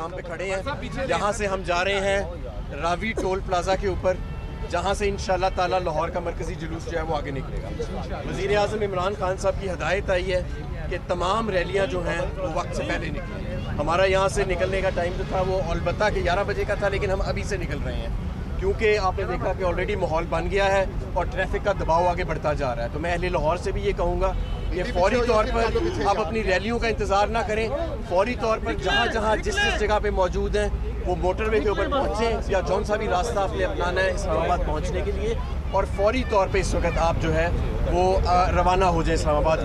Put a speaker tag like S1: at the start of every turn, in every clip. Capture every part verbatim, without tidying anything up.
S1: मुकाम पे खड़े हैं। यहाँ से हम जा रहे हैं रावी टोल प्लाजा के ऊपर, जहाँ से इंशाल्लाह ताला लाहौर का मरकज़ी जुलूस जो है वो आगे निकलेगा। वज़ीर आज़म इमरान खान साहब की हदायत आई है कि तमाम रैलियाँ जो हैं वो वक्त से पहले निकलें। हमारा यहाँ से निकलने का टाइम जो था वो अलबत्ता कि ग्यारह बजे का था, लेकिन हम अभी से निकल रहे हैं क्योंकि आपने देखा कि ऑलरेडी माहौल बन गया है और ट्रैफिक का दबाव आगे बढ़ता जा रहा है। तो मैं अहले लाहौर से भी ये कहूँगा कि फौरी तौर पर आप अपनी रैलियों का इंतज़ार ना करें, फौरी तौर पर जहाँ जहाँ जिस जिस जगह पे मौजूद हैं वो मोटरवे के ऊपर पहुँचें या जौन सा भी रास्ता आपने अपनाना है इस्लामाबाद पहुँचने के लिए, और फौरी तौर पे इस वक्त आप जो है वो रवाना हो जाए इस्लामाबाद के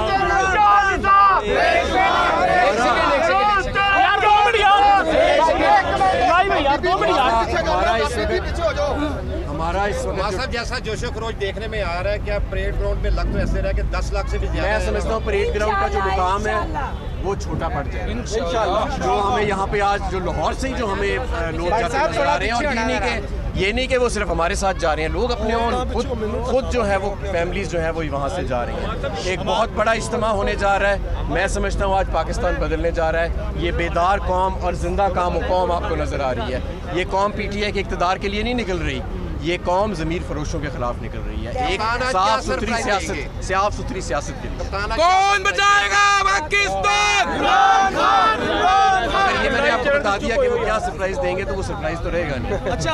S1: लिए। हमारा इस वक्त
S2: जैसा जोशो खरोश देखने में आ रहा है, क्या परेड ग्राउंड में लग तो ऐसे रहा है कि दस लाख से भी ज्यादा।
S1: मैं समझता हूँ परेड ग्राउंड का जो मुकाम है वो छोटा पड़ जाए इंशाल्लाह। जो हमें यहाँ पे आज जो लाहौर से ही जो हमें लोग जाते नजर आ रहे हैं, और ये नहीं कि ये नहीं कि वो सिर्फ हमारे साथ जा रहे हैं, लोग अपने और खुद खुद जो है वो फैमिलीज जो है वो वहाँ से जा रही हैं। एक बहुत बड़ा इज्तिमा होने जा रहा है। मैं समझता हूँ आज पाकिस्तान बदलने जा रहा है। ये बेदार कौम और जिंदा काम कौम आपको नजर आ रही है। ये कौम पी टी आई के इक़्तिदार के लिए नहीं निकल रही, ये कौम ज़मीर फरोशों के खिलाफ निकल रही है। एक साफ सुथरी सियासत साफ सुथरी सियासत के लिए
S3: कौन बचाएगा पाकिस्तान?
S1: ये मैंने आपको बता दिया कि वो क्या सरप्राइज देंगे, तो वो सरप्राइज तो रहेगा नहीं।
S3: अच्छा,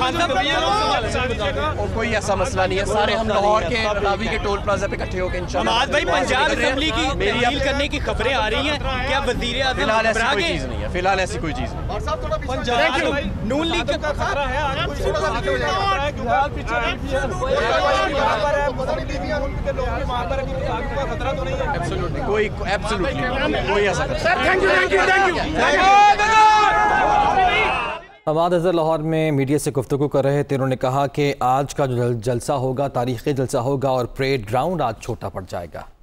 S1: और कोई ऐसा मसला नहीं है। सारे हम लाहौर के रावी के टोल प्लाजा पे इकट्ठे होकर इंशाल्लाह।
S3: हमाद भाई, पंजाब असेंबली की तब्दील करने की खबरें आ रही हैं, क्या वज़ीर आज़म
S1: फिलहाल ऐसी कोई चीज़ नहीं है। फिलहाल ऐसी कोई चीज़ नहीं।
S3: पंजाब नून लीग का खतरा है
S1: कोई एब्सोल्युटली कोई ऐसा
S4: हम्माद अज़हर लाहौर में मीडिया से गुफ्तगू कर रहे थे। उन्होंने कहा कि आज का जो जलसा होगा तारीख़ी जलसा होगा और परेड ग्राउंड आज छोटा पड़ जाएगा।